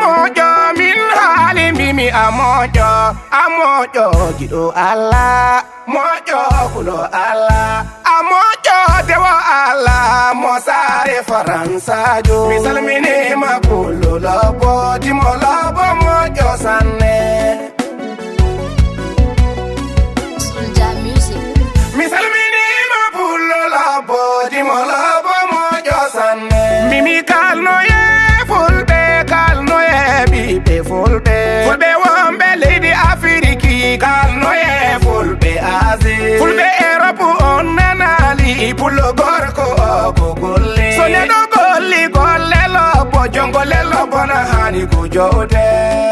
mojo min hali mimi amojo gido Allah mojo kulo Allah amojo dewa Allah mosare faransa jo misalmini makulo lobo dimo lobo mojo sanne Soldier Music. misalmini makulo lobo dimo lobo mojo sanne mimi kalno ye bibe fulbe wombe lady Afriki kalno ye fulbe Asie fulbe Europe on nanali pulo gorko ko golle so ne do golle lobo jongole lobo na hani ko jode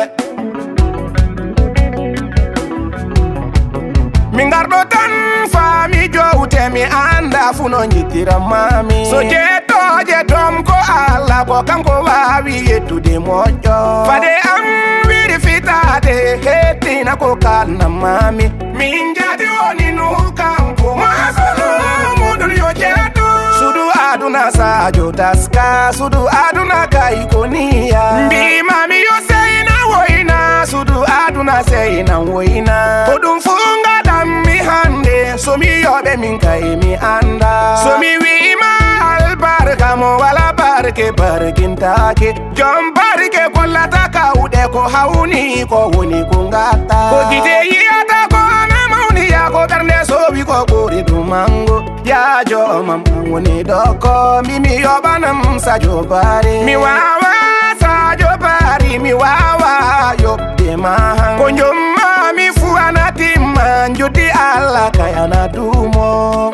mingardo tan fami jowte mi anda funo njitira mami so je dom ko Allah ko kanko wawi yettude mojo fade am wiri fitade hetina ko kalna mami min jadi woni nu kanko masalo mudun yo jeto sudu aduna sajo taska sudu aduna kai koniya mbi mami yo seina woina sudu aduna seina woina kodum funga dammi hande so mi yobe min kai mi anda so mi wi ma albarka mo wala barke barkintake jom barke kollata kaude ko hawni ko woni ko ngata ko gite yiyata ko ana mawni ya ko berne so wi ko buri dumango ya jo mam woni doko mimi yobanam sajo bari mi wawa sajo bari mi wawa yobde mahang ko njomma mi fu anati manjudi Allah kayana dumo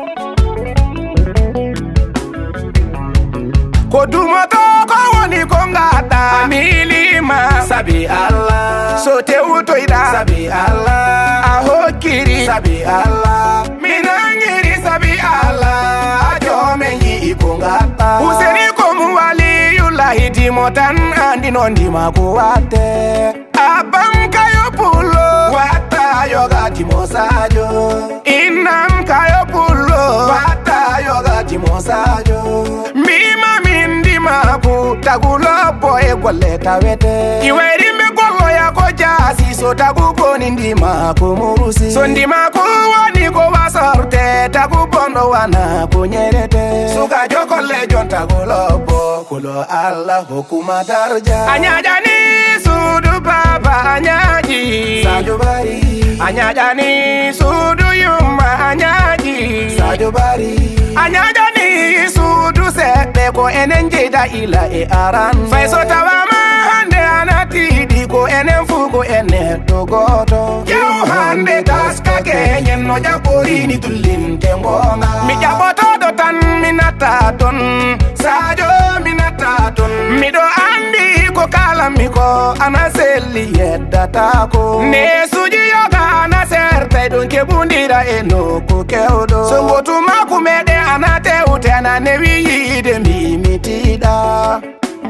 ko dumoto ko woni ko ngata milima sabi Allah so tewuto ida sabi Allah a hokiri sabi Allah minangiri sabi Allah ajo mengi ko ngata useni ko muwaliyullahi dimotan andi nondima ko wate abam kayo pulo wata yoga timosajo inam kayo pulo wata yoga timosajo maku tagulo boy golle tawete iweri me gollo ya ko jasi so tagu boni ndima ko murusi so ndima ko woni ko wasorte tagu bondo wana ko nyerete suka jokolle jon tagulo bo kulo Allah hukuma darja anyaja ni sudu baba anyaji sajo bari anyaja ni sudu yuma anyaji sajo bari anyaja ni sudu sebe ko enenje da ila e aran faiso tawama hande anatidi ko enen fuko enen dogoto yow hande taska kenyen no jabori ni tullin tengonga mi jaboto do tan minata ton sajo minata ton mi do andi ko kala mi ko anaselli yeddata ko ne suji yoga ana serte don ke bundira e no ko kewdo so wotu maku mede anate utena ne wi de mi mitida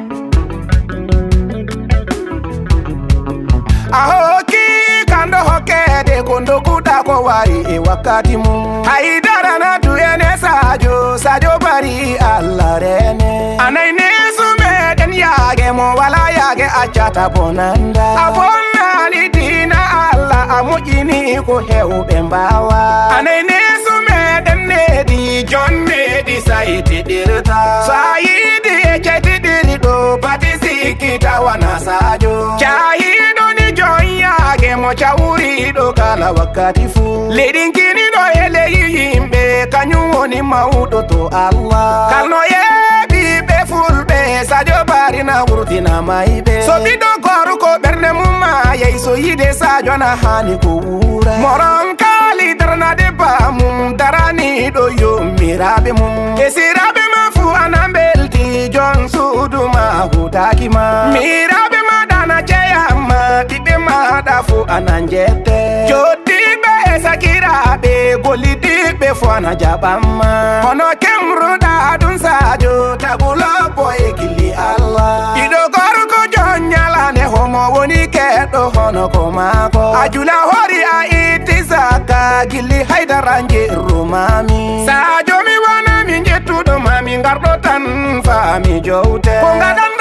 ahoki kando hokede kondo kuda ko wari e wakati mu haidara na duene sajo bari Allah rene anaine sume den yage mo wala yage achata bonanda abonali dina Allah amujini ko hewbe mbawa anaine sume den nedi jonne di saiti dirta saidi cheti dirido patisi kita wana sajo chahido ni jonya mo chawuri do kala wakati fu ledin kini no ele yimbe kanyu woni maudo to Allah kalno ye bibe fulbe sajo bari na wurtina maibe so bido goru ko berne mumma ye so yide sajo na hani ko wura morom kali darna de ba mum darani do yo mirabe mum esirabe mafu anambelti jon sudu ma hutaki ma mirabe madana cheyama bibe madafu ananjete jodibe sakirabe golidibe fo anajabama ono kemruda dun sajo tagulo boy gili Allah ido goru ko jonyala ne homo woni kedo hono ko mako ajula hori a itisaka gili haidaranje rumami sajo mi wana mi ngetudo mami ngardo tan fami jowte ko ngadanda wa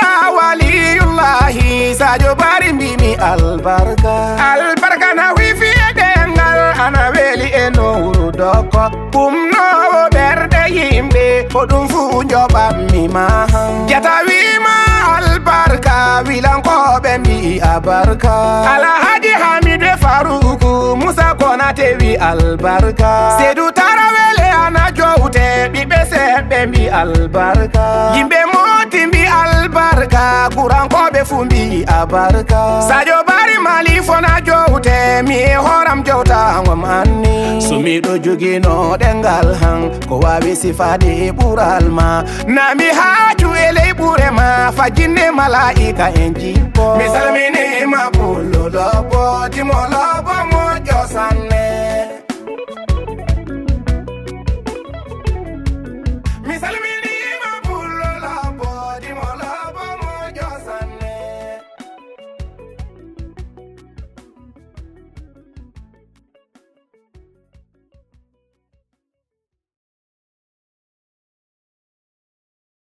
waliyullahi Sadio Bari mbimi albarka albarka na wifi dengal ana weli enuru doko kumno berde yimbe kodum fu njoba mi maham jata wima albarka wilanko bembi abarka alhaji hamide faruku musa konate wi albarka sedu tarawele ana jowte bibe bembi albarka yimbe moti mbi albarka kuranko be fumbi abarka Sadio Bari mali fona jowte mi horam jowta ngom anni sumi do jogino dengal han ko wawi sifade buralma nami haju ele burema fajine malaika enjipo misalmini mabulu lobo timo lobo mo josane